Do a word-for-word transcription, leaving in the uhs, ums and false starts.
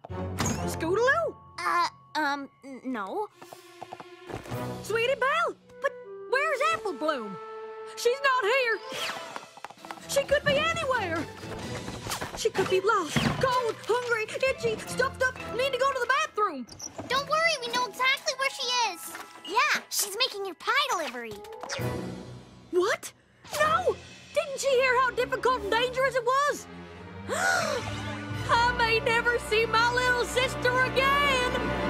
Scootaloo? Uh, um, n- no. Sweetie Belle? But where's Apple Bloom? She's not here. She could be anywhere. She could be lost, cold, hungry, itchy, stuffed up, need to go to the bathroom. Don't worry, we know exactly where she is. Yeah, she's making your pie delivery. What? No! Didn't she hear how difficult and dangerous it was? I may never see my little sister again.